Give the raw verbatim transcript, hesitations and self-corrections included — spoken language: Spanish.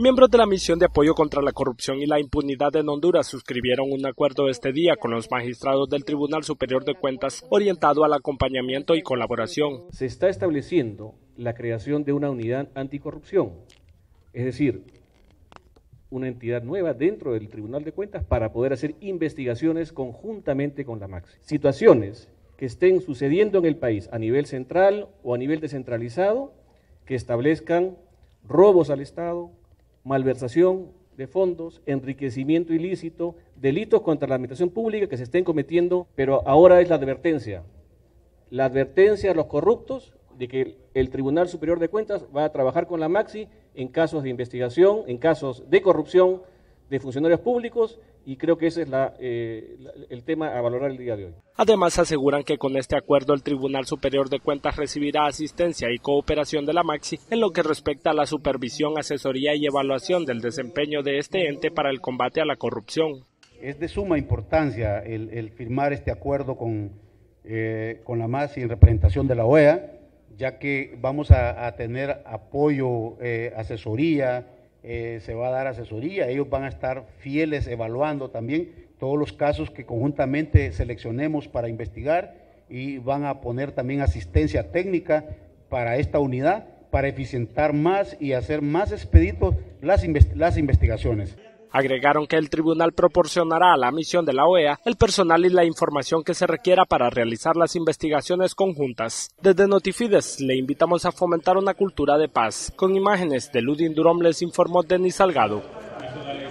Miembros de la Misión de Apoyo contra la Corrupción y la Impunidad en Honduras suscribieron un acuerdo este día con los magistrados del Tribunal Superior de Cuentas orientado al acompañamiento y colaboración. Se está estableciendo la creación de una unidad anticorrupción, es decir, una entidad nueva dentro del Tribunal de Cuentas para poder hacer investigaciones conjuntamente con la MAXI. Situaciones que estén sucediendo en el país a nivel central o a nivel descentralizado, que establezcan robos al Estado, malversación de fondos, enriquecimiento ilícito, delitos contra la administración pública que se estén cometiendo, pero ahora es la advertencia, la advertencia a los corruptos de que el Tribunal Superior de Cuentas va a trabajar con la MAXI en casos de investigación, en casos de corrupción de funcionarios públicos, y creo que ese es la, eh, el tema a valorar el día de hoy. Además, aseguran que con este acuerdo el Tribunal Superior de Cuentas recibirá asistencia y cooperación de la MAXI en lo que respecta a la supervisión, asesoría y evaluación del desempeño de este ente para el combate a la corrupción. Es de suma importancia el, el firmar este acuerdo con, eh, con la MAXI en representación de la O E A, ya que vamos a, a tener apoyo, eh, asesoría, Eh, se va a dar asesoría, ellos van a estar fieles evaluando también todos los casos que conjuntamente seleccionemos para investigar y van a poner también asistencia técnica para esta unidad para eficientar más y hacer más expeditos las, invest- las investigaciones. Agregaron que el tribunal proporcionará a la misión de la O E A el personal y la información que se requiera para realizar las investigaciones conjuntas. Desde Notifides le invitamos a fomentar una cultura de paz. Con imágenes de Ludin Durón les informó Denis Salgado.